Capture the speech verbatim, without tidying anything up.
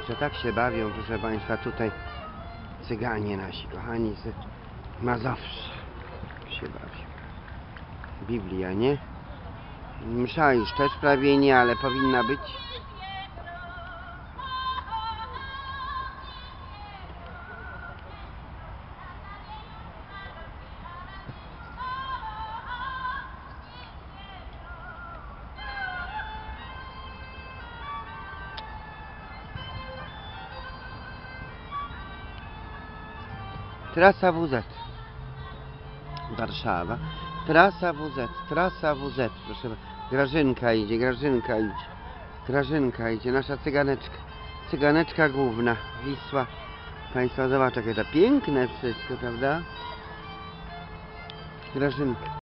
Kurczę, tak się bawią, proszę Państwa, tutaj cyganie nasi, kochani z Mazowsza się bawią. Biblia, nie? Msza już też prawie nie, ale powinna być. Trasa W Z. Warszawa. Trasa W Z, trasa W Z. Proszę, Grażynka idzie, Grażynka idzie. Grażynka idzie, nasza cyganeczka. Cyganeczka główna, Wisła. Państwo zobaczą, jakie to piękne wszystko, prawda? Grażynka.